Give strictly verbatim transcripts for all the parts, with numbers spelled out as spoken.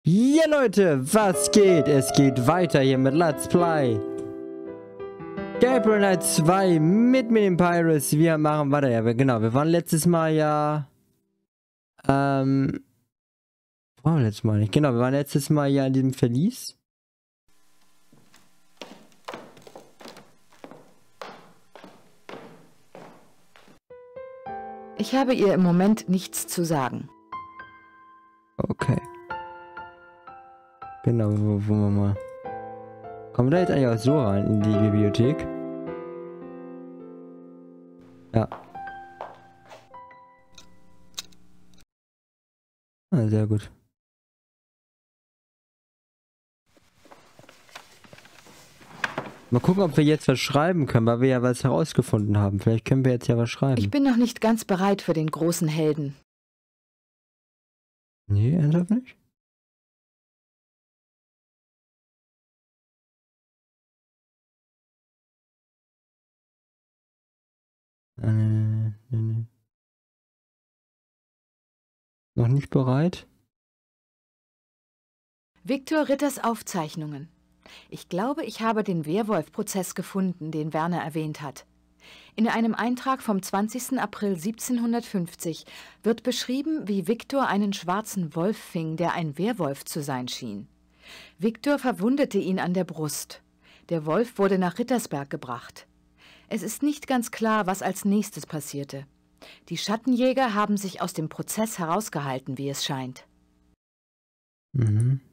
Ja Leute, was geht? Es geht weiter hier mit Let's Play Gabriel Knight zwei mit Minion Pirates. Wir machen weiter, ja, genau, wir waren letztes Mal ja, ähm, wo waren wir letztes Mal nicht? Genau, wir waren letztes Mal ja in diesem Verlies. Ich habe ihr im Moment nichts zu sagen. Okay. Genau, wo, wo wir mal. Kommen wir da jetzt eigentlich auch so rein in die Bibliothek? Ja. Ah, sehr gut. Mal gucken, ob wir jetzt was schreiben können, weil wir ja was herausgefunden haben. Vielleicht können wir jetzt ja was schreiben. Ich bin noch nicht ganz bereit für den großen Helden. Nee, ernsthaft nicht? Äh, nee, nee. Noch nicht bereit? Viktor Ritters Aufzeichnungen. Ich glaube, ich habe den Werwolf-Prozess gefunden, den Werner erwähnt hat. In einem Eintrag vom zwanzigsten April siebzehnhundertfünfzig wird beschrieben, wie Viktor einen schwarzen Wolf fing, der ein Werwolf zu sein schien. Viktor verwundete ihn an der Brust. Der Wolf wurde nach Rittersberg gebracht. Es ist nicht ganz klar, was als nächstes passierte. Die Schattenjäger haben sich aus dem Prozess herausgehalten, wie es scheint. Mhm.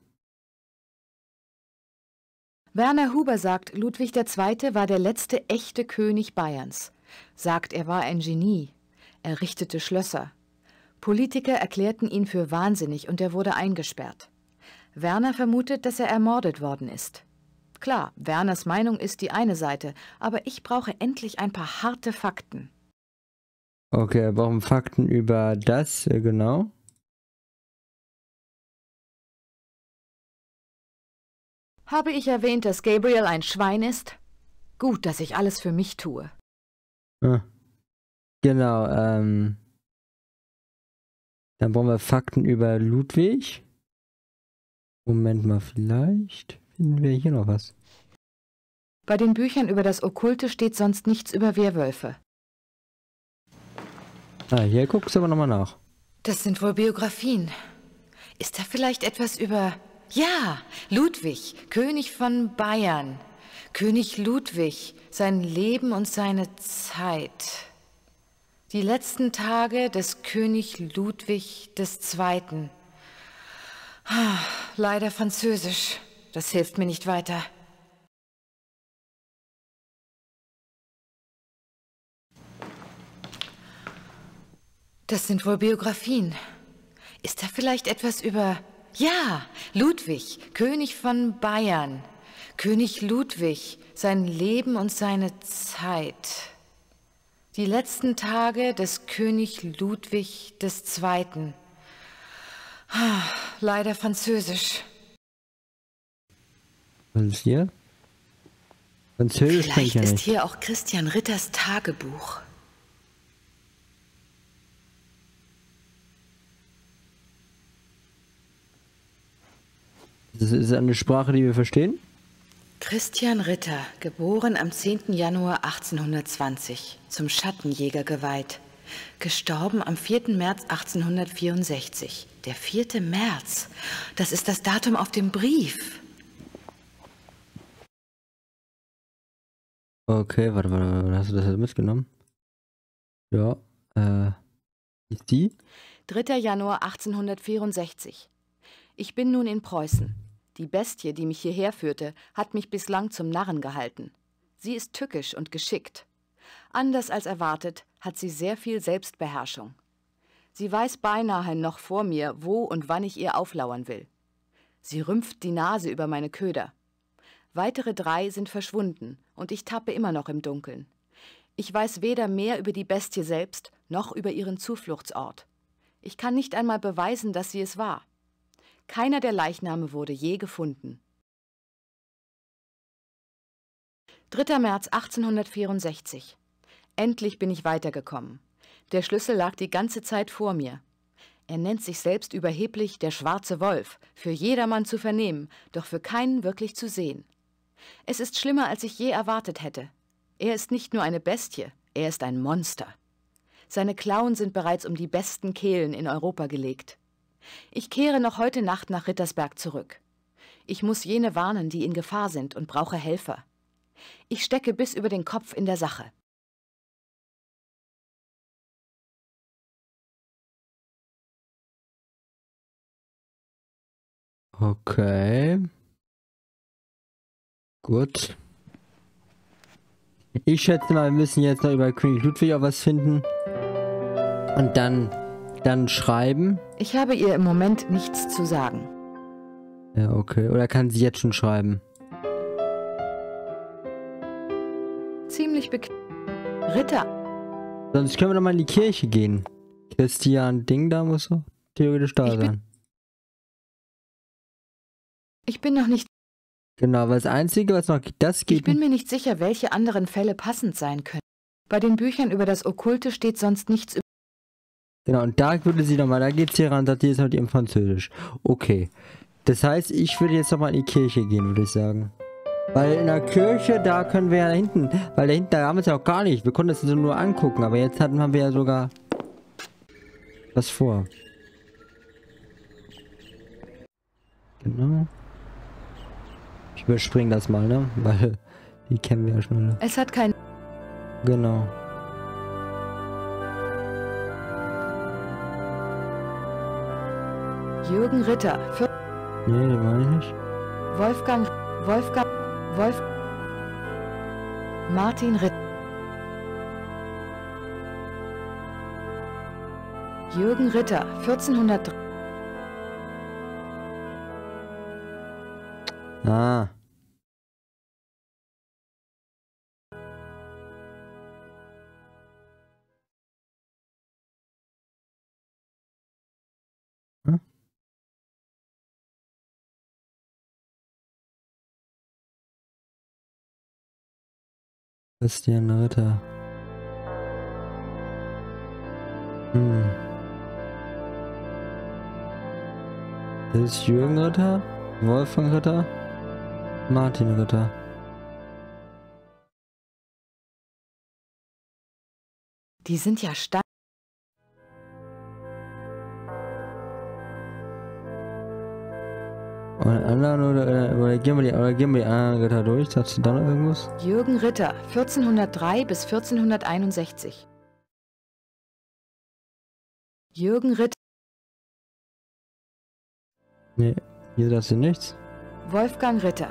Werner Huber sagt, Ludwig der Zweite war der letzte echte König Bayerns. Sagt, er war ein Genie. Er richtete Schlösser. Politiker erklärten ihn für wahnsinnig und er wurde eingesperrt. Werner vermutet, dass er ermordet worden ist. Klar, Werners Meinung ist die eine Seite, aber ich brauche endlich ein paar harte Fakten. Okay, wir brauchen Fakten über das, äh, genau. Habe ich erwähnt, dass Gabriel ein Schwein ist? Gut, dass ich alles für mich tue. Ah. Genau, ähm. Dann brauchen wir Fakten über Ludwig. Moment mal, vielleicht finden wir hier noch was. Bei den Büchern über das Okkulte steht sonst nichts über Werwölfe. Ah, hier guckst du aber nochmal nach. Das sind wohl Biografien. Ist da vielleicht etwas über... Ja, Ludwig, König von Bayern. König Ludwig, sein Leben und seine Zeit. Die letzten Tage des König Ludwig des Zweiten. Ah, leider Französisch. Das hilft mir nicht weiter. Das sind wohl Biografien. Ist da vielleicht etwas über... Ja, Ludwig, König von Bayern. König Ludwig, sein Leben und seine Zeit. Die letzten Tage des König Ludwig des Zweiten. Ah, leider Französisch. Was ist hier? Französisch kann ich Vielleicht ja ist nicht. hier auch Christian Ritters Tagebuch. Das ist eine Sprache, die wir verstehen? Christian Ritter, geboren am zehnten Januar achtzehnhundertzwanzig, zum Schattenjäger geweiht. Gestorben am vierten März achtzehnhundertvierundsechzig. Der vierte März, das ist das Datum auf dem Brief. Okay, warte, warte, warte, hast du das jetzt mitgenommen? Ja, äh, ist die? dritter Januar achtzehnhundertvierundsechzig. Ich bin nun in Preußen. Die Bestie, die mich hierher führte, hat mich bislang zum Narren gehalten. Sie ist tückisch und geschickt. Anders als erwartet, hat sie sehr viel Selbstbeherrschung. Sie weiß beinahe noch vor mir, wo und wann ich ihr auflauern will. Sie rümpft die Nase über meine Köder. Weitere drei sind verschwunden und ich tappe immer noch im Dunkeln. Ich weiß weder mehr über die Bestie selbst, noch über ihren Zufluchtsort. Ich kann nicht einmal beweisen, dass sie es war. Keiner der Leichname wurde je gefunden. dritter März achtzehnhundertvierundsechzig. Endlich bin ich weitergekommen. Der Schlüssel lag die ganze Zeit vor mir. Er nennt sich selbst überheblich der schwarze Wolf, für jedermann zu vernehmen, doch für keinen wirklich zu sehen. Es ist schlimmer, als ich je erwartet hätte. Er ist nicht nur eine Bestie, er ist ein Monster. Seine Klauen sind bereits um die besten Kehlen in Europa gelegt. Ich kehre noch heute Nacht nach Rittersberg zurück. Ich muss jene warnen, die in Gefahr sind, und brauche Helfer. Ich stecke bis über den Kopf in der Sache. Okay. Gut. Ich schätze mal, wir müssen jetzt noch über König Ludwig auch was finden. Und dann, dann schreiben. Ich habe ihr im Moment nichts zu sagen. Ja, okay. Oder kann sie jetzt schon schreiben? Ziemlich bequem. Ritter. Sonst können wir doch mal in die Kirche gehen. Christian Ding da muss so theoretisch da Ich bin- sein. Ich bin noch nicht... Genau, weil das Einzige, was noch das Ich geht. bin mir nicht sicher, welche anderen Fälle passend sein können. Bei den Büchern über das Okkulte steht sonst nichts über... Genau, und da würde sie nochmal, da geht sie ran, sagt die ist mit ihrem Französisch. Okay. Das heißt, ich würde jetzt nochmal in die Kirche gehen, würde ich sagen. Weil in der Kirche, da können wir ja da hinten, weil da hinten, da haben wir es ja auch gar nicht. Wir konnten es so nur angucken, aber jetzt hatten haben wir ja sogar was vor. Genau. Ich überspringe das mal, ne? Weil die kennen wir ja schon alle. Es hat kein... Genau. Jürgen Ritter. Für Nee, die meine ich nicht. Wolfgang... Wolfgang... Wolf... Martin Ritter. Jürgen Ritter, vierzehnhundert... Ah. Hm? Christian Ritter. Hm. Das ist Jürgen Ritter, Wolfgang Ritter, Martin Ritter. Die sind ja stark. Und anderen oder, oder gehen wir die, oder gehen wir die anderen Ritter durch? Sagst du da noch irgendwas? Jürgen Ritter, vierzehnhundertdrei bis vierzehnhunderteinundsechzig. Jürgen Ritter, Nee, hier sagst du nichts. Wolfgang Ritter.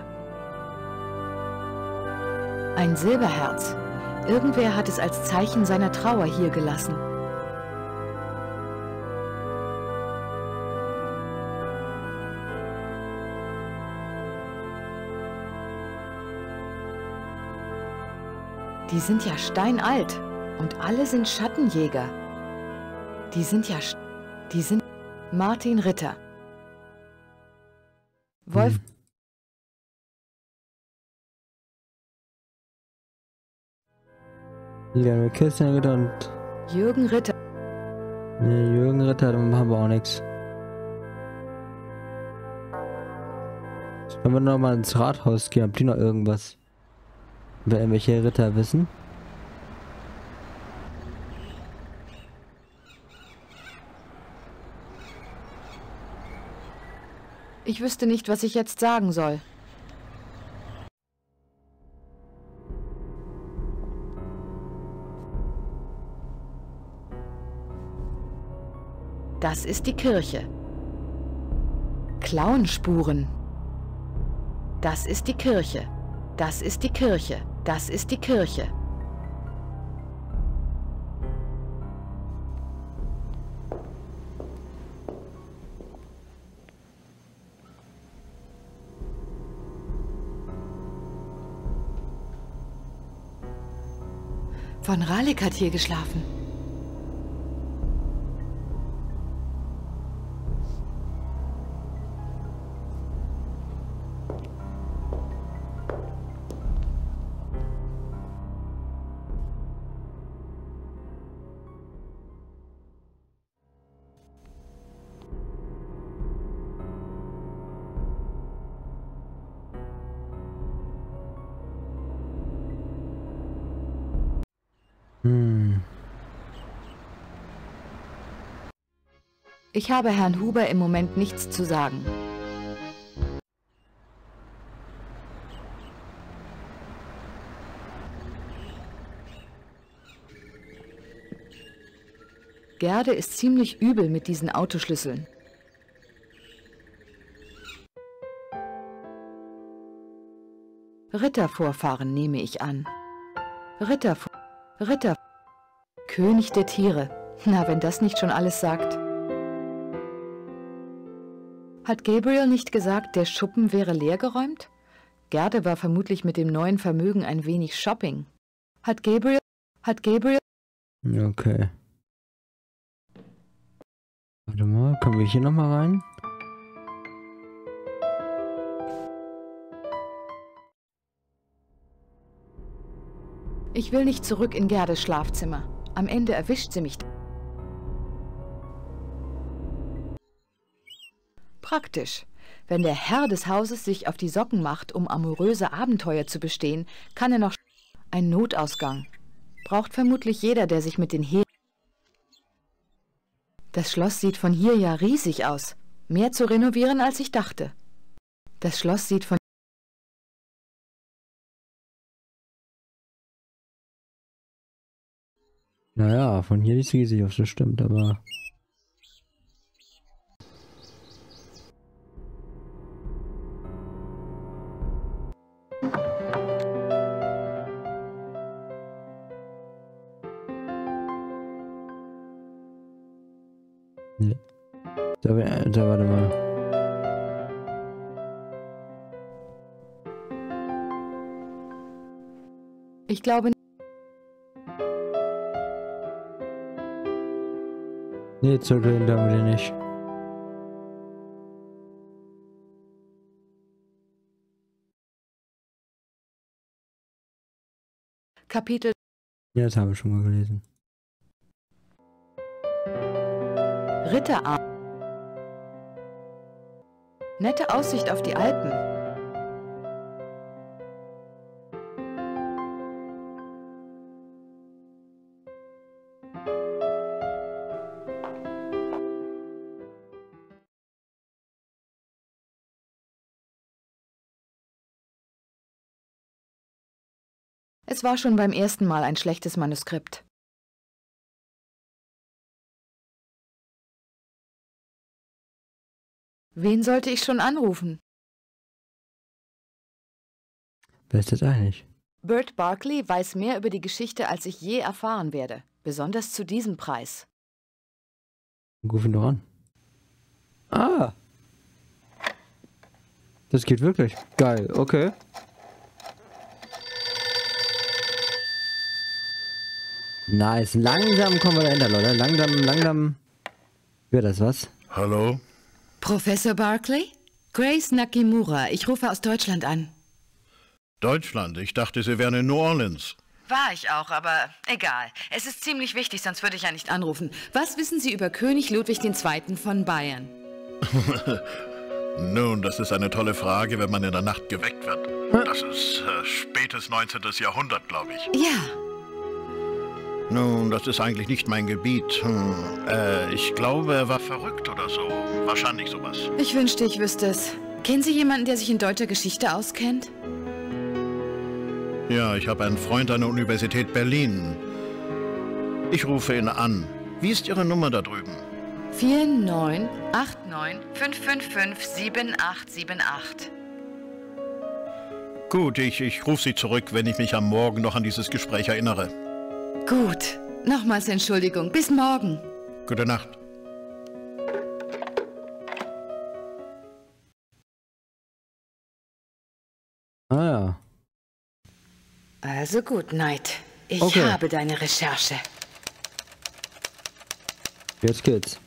Ein Silberherz. Irgendwer hat es als Zeichen seiner Trauer hier gelassen. Die sind ja steinalt und alle sind Schattenjäger. Die sind ja... sch- Die sind... Martin Ritter. Wolf... Hm. Ja, nur Christian Ritter und... Jürgen Ritter. Nee, Jürgen Ritter, dann haben wir auch nichts. Wenn wir noch mal ins Rathaus gehen, habt ihr noch irgendwas? Wer irgendwelche Ritter wissen? Ich wüsste nicht, was ich jetzt sagen soll. Das ist die Kirche. Klauenspuren. Das ist die Kirche. Das ist die Kirche. Das ist die Kirche. Von Ralik hat hier geschlafen. Hm. Ich habe Herrn Huber im Moment nichts zu sagen. Gerde ist ziemlich übel mit diesen Autoschlüsseln. Rittervorfahren nehme ich an. Ritter, Ritter, König der Tiere. Na, wenn das nicht schon alles sagt. Hat Gabriel nicht gesagt, der Schuppen wäre leergeräumt? Gerde war vermutlich mit dem neuen Vermögen ein wenig Shopping. Hat Gabriel, hat Gabriel... Okay. Warte mal, kommen wir hier nochmal rein? Ich will nicht zurück in Gerdes Schlafzimmer. Am Ende erwischt sie mich. Praktisch. Wenn der Herr des Hauses sich auf die Socken macht, um amoröse Abenteuer zu bestehen, kann er noch... Ein Notausgang. Braucht vermutlich jeder, der sich mit den He... Das Schloss sieht von hier ja riesig aus. Mehr zu renovieren, als ich dachte. Das Schloss sieht von... Naja, von hier ist riesig aus, das stimmt, aber... Nee. Da, da, warte mal. Ich glaube... Nee, zurückgehen damit wir nicht. Kapitel... Ja, das habe ich schon mal gelesen. Ritterarm. Nette Aussicht auf die Alpen. Es war schon beim ersten Mal ein schlechtes Manuskript. Wen sollte ich schon anrufen? Wer ist das eigentlich? Bert Barkley weiß mehr über die Geschichte, als ich je erfahren werde. Besonders zu diesem Preis. Ruf ihn doch an. Ah! Das geht wirklich. Geil, okay. Nice. Langsam kommen wir dahinter, Leute. Langsam, langsam. Wird das was? Hallo? Professor Barkley? Grace Nakimura. Ich rufe aus Deutschland an. Deutschland? Ich dachte, Sie wären in New Orleans. War ich auch, aber egal. Es ist ziemlich wichtig, sonst würde ich ja nicht anrufen. Was wissen Sie über König Ludwig der Zweite von Bayern? Nun, das ist eine tolle Frage, wenn man in der Nacht geweckt wird. Das ist äh, spätes neunzehntes Jahrhundert, glaube ich. Ja. Nun, das ist eigentlich nicht mein Gebiet. Hm, äh, ich glaube, er war verrückt oder so. Wahrscheinlich sowas. Ich wünschte, ich wüsste es. Kennen Sie jemanden, der sich in deutscher Geschichte auskennt? Ja, ich habe einen Freund an der Universität Berlin. Ich rufe ihn an. Wie ist Ihre Nummer da drüben? vier neun acht neun fünf fünf fünf sieben acht sieben acht. Gut, ich, ich rufe Sie zurück, wenn ich mich am Morgen noch an dieses Gespräch erinnere. Gut. Nochmals Entschuldigung. Bis morgen. Gute Nacht. Ah ja. Also gut, Knight. Ich Okay. habe deine Recherche. Jetzt geht's.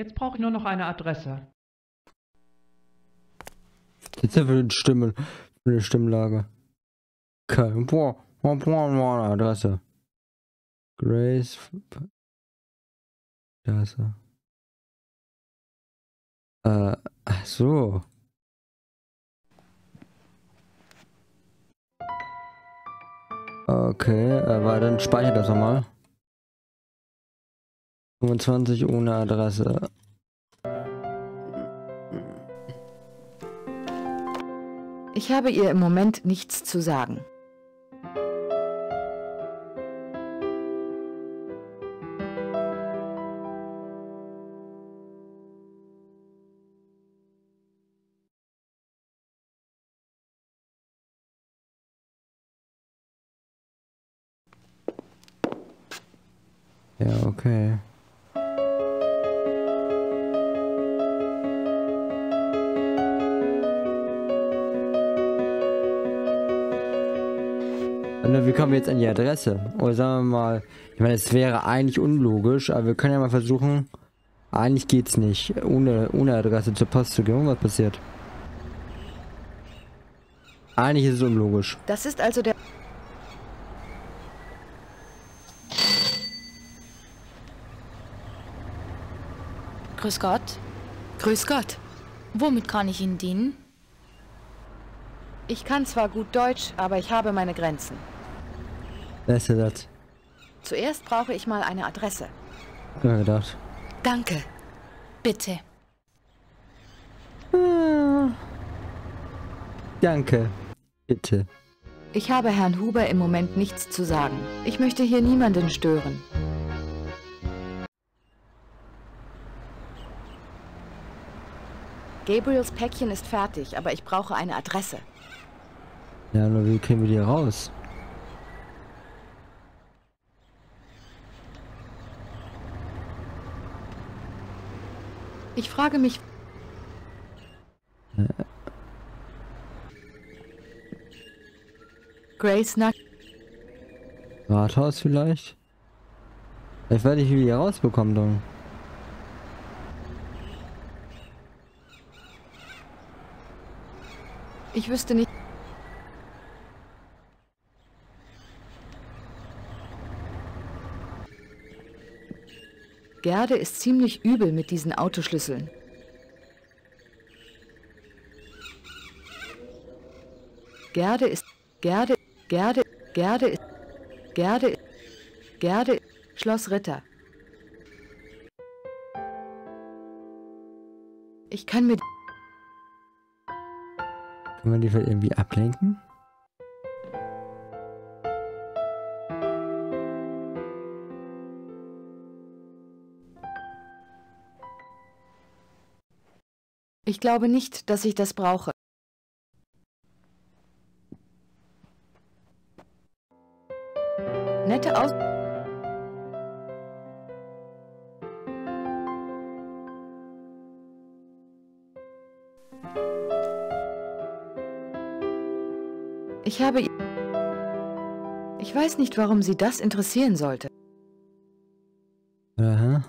Jetzt brauche ich nur noch eine Adresse. Jetzt für eine Stimme, für eine Stimmlage. Okay, boah, boah, boah, boah, Adresse. Grace. Adresse. Äh, ach so. Okay, aber dann speichert das nochmal. fünfundzwanzig ohne Adresse. Ich habe ihr im Moment nichts zu sagen. Ja, okay. Und wie kommen wir jetzt an die Adresse? Oder sagen wir mal, ich meine, es wäre eigentlich unlogisch, aber wir können ja mal versuchen, eigentlich geht's nicht, ohne, ohne Adresse zur Post zu gehen. Was passiert? Eigentlich ist es unlogisch. Das ist also der... Grüß Gott. Grüß Gott. Womit kann ich Ihnen dienen? Ich kann zwar gut Deutsch, aber ich habe meine Grenzen. Wer ist denn das? Zuerst brauche ich mal eine Adresse. Hab ich mir gedacht. Danke. Bitte. Ah. Danke. Bitte. Ich habe Herrn Huber im Moment nichts zu sagen. Ich möchte hier niemanden stören. Gabriels Päckchen ist fertig, aber ich brauche eine Adresse. Ja, nur wie kriegen wir die raus? Ich frage mich... Ja. Grace Nack... Rathaus vielleicht? Ich werde nicht, wie wir die rausbekommen, dann. Ich wüsste nicht... Gerde ist ziemlich übel mit diesen Autoschlüsseln. Gerde ist... Gerde... Gerde... Gerde ist... Gerde... Gerde... Schloss Ritter. Ich kann mir... Können wir die vielleicht irgendwie ablenken? Ich glaube nicht, dass ich das brauche. Nette Aus... Ich habe... Ich weiß nicht, warum Sie das interessieren sollte. Aha.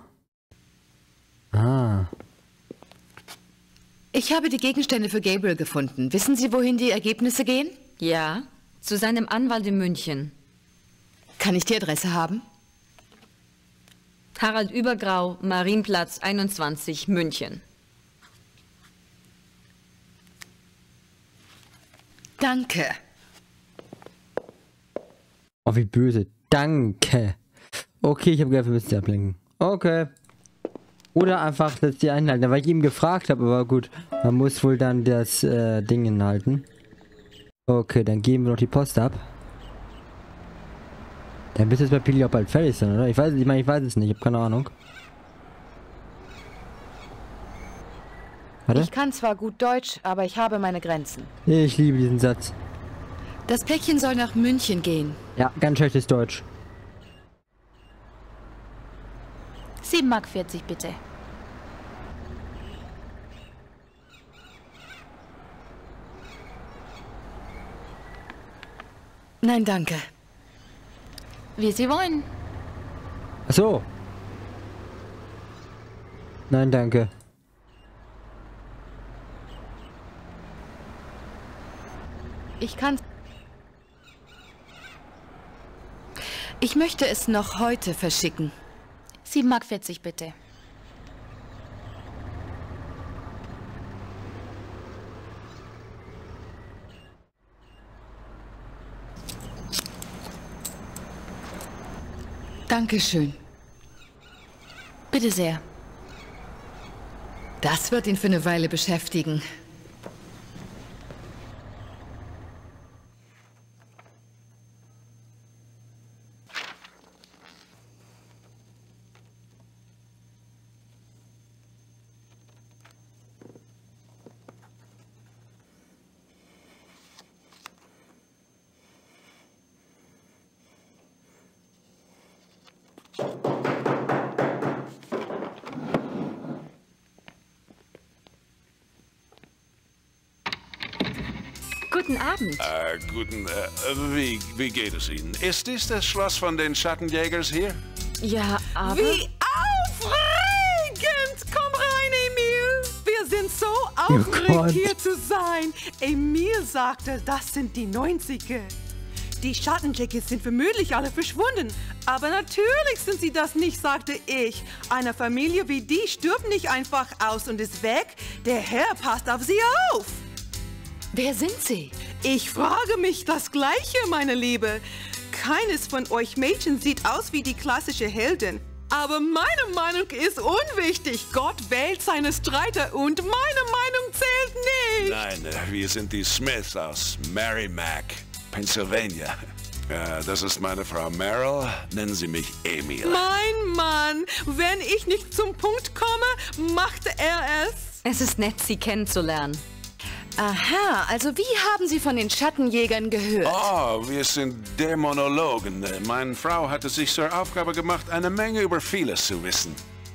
Ah. Ich habe die Gegenstände für Gabriel gefunden. Wissen Sie, wohin die Ergebnisse gehen? Ja, zu seinem Anwalt in München. Kann ich die Adresse haben? Harald Übergrau, Marienplatz einundzwanzig, München. Danke. Oh, wie böse. Danke. Okay, ich habe gedacht, wir müssen sie ablenken. Okay. Oder einfach, dass die einhalten, weil ich ihm gefragt habe, aber gut. Man muss wohl dann das äh, Ding hinhalten. Okay, dann geben wir noch die Post ab. Dann müsste es bei Pili auch bald fertig sein, oder? Ich weiß, ich meine, ich weiß es nicht, ich habe keine Ahnung. Warte. Ich kann zwar gut Deutsch, aber ich habe meine Grenzen. Ich liebe diesen Satz. Das Päckchen soll nach München gehen. Ja, ganz schlechtes Deutsch. sieben Mark vierzig bitte. Nein, danke. Wie Sie wollen. Ach so. Nein, danke. Ich kann... Ich möchte es noch heute verschicken. sieben Mark vierzig, bitte. Dankeschön. Bitte sehr. Das wird ihn für eine Weile beschäftigen. Guten Abend. Äh, guten, äh, wie, wie geht es Ihnen? Ist dies das Schloss von den Schattenjägers hier? Ja, aber... Wie aufregend! Komm rein, Emil! Wir sind so aufgeregt, Gott. hier zu sein. Emil sagte, das sind die neunziger. Die Schattenjäger sind vermutlich alle verschwunden. Aber natürlich sind sie das nicht, sagte ich. Eine Familie wie die stirbt nicht einfach aus und ist weg. Der Herr passt auf sie auf. Wer sind Sie? Ich frage mich das Gleiche, meine Liebe. Keines von euch Mädchen sieht aus wie die klassische Heldin. Aber meine Meinung ist unwichtig. Gott wählt seine Streiter und meine Meinung zählt nicht. Nein, äh, wir sind die Smiths aus Merrimack, Pennsylvania. Äh, das ist meine Frau Merrill. Nennen Sie mich Emil. Mein Mann, wenn ich nicht zum Punkt komme, machte er es. Es ist nett, Sie kennenzulernen. Aha, also wie haben Sie von den Schattenjägern gehört? Oh, wir sind Dämonologen. Äh, Meine Frau hatte sich zur Aufgabe gemacht, eine Menge über vieles zu wissen.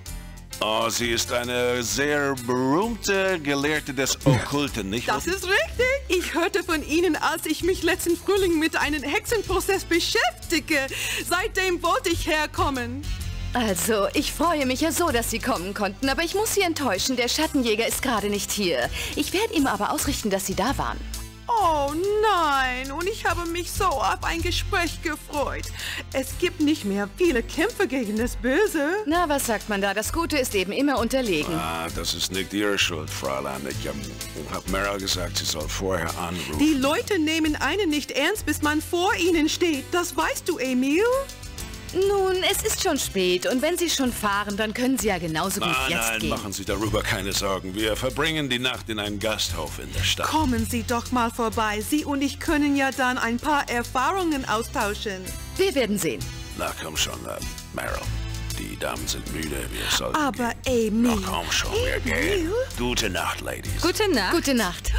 Oh, sie ist eine sehr berühmte Gelehrte des Okkulten, nicht wahr? Das ist richtig. Ich hörte von Ihnen, als ich mich letzten Frühling mit einem Hexenprozess beschäftigte. Seitdem wollte ich herkommen. Also, ich freue mich ja so, dass Sie kommen konnten, aber ich muss Sie enttäuschen, der Schattenjäger ist gerade nicht hier. Ich werde ihm aber ausrichten, dass Sie da waren. Oh nein, und ich habe mich so auf ein Gespräch gefreut. Es gibt nicht mehr viele Kämpfe gegen das Böse. Na, was sagt man da? Das Gute ist eben immer unterlegen. Ah, das ist nicht Ihre Schuld, Fräulein. Ich ähm, habe Merrill gesagt, sie soll vorher anrufen. Die Leute nehmen einen nicht ernst, bis man vor ihnen steht. Das weißt du, Emil? Nun, es ist schon spät und wenn Sie schon fahren, dann können Sie ja genauso gut Nein, jetzt nein, gehen. machen Sie darüber keine Sorgen. Wir verbringen die Nacht in einem Gasthof in der Stadt. Kommen Sie doch mal vorbei. Sie und ich können ja dann ein paar Erfahrungen austauschen. Wir werden sehen. Na komm schon, äh, Merrill. Die Damen sind müde, wir sollten Aber gehen. Emil... Na komm schon, wir gehen. Gute Nacht, Ladies. Gute Nacht. Gute Nacht.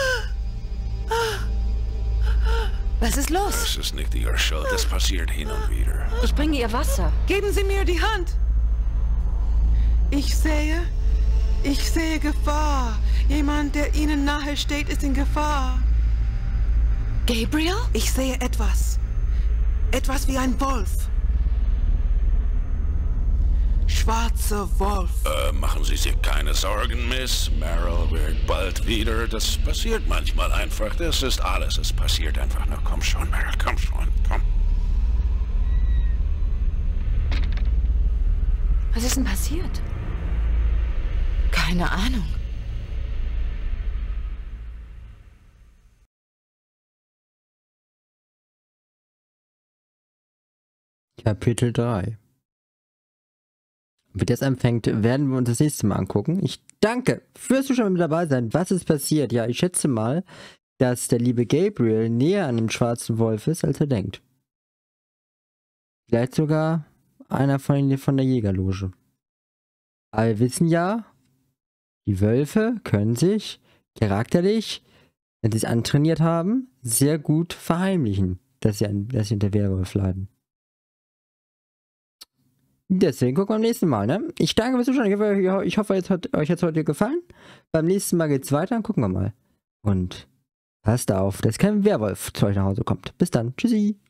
Was ist los? Das ist nicht Ihre Schuld, das passiert hin und wieder. Ich bringe ihr Wasser. Geben Sie mir die Hand. Ich sehe... Ich sehe Gefahr. Jemand, der Ihnen nahe steht, ist in Gefahr. Gabriel? Ich sehe etwas. Etwas wie ein Wolf. Schwarzer Wolf. Äh, machen Sie sich keine Sorgen, Miss. Merrill wird bald wieder. Das passiert manchmal einfach. Das ist alles. Es passiert einfach. Na komm schon, Merrill, komm schon, komm. Was ist denn passiert? Keine Ahnung. Kapitel drei. Wie das anfängt, werden wir uns das nächste Mal angucken. Ich danke fürs Zuschauen mit dabei sein. Was ist passiert? Ja, ich schätze mal, dass der liebe Gabriel näher an dem schwarzen Wolf ist, als er denkt. Vielleicht sogar einer von, von der Jägerloge. Aber wir wissen ja, die Wölfe können sich charakterlich, wenn sie es antrainiert haben, sehr gut verheimlichen, dass sie, an, dass sie unter Werwolf leiden. Deswegen gucken wir am nächsten Mal, ne? Ich danke fürs Zuschauen. Ich hoffe, ich hoffe es hat euch jetzt heute gefallen. Beim nächsten Mal geht's weiter. Gucken wir mal. Und passt auf, dass kein Werwolf zu euch nach Hause kommt. Bis dann. Tschüssi.